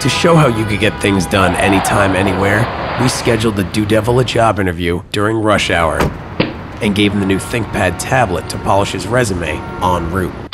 To show how you could get things done anytime, anywhere, we scheduled the Do-Devil a job interview during rush hour and gave him the new ThinkPad tablet to polish his resume en route.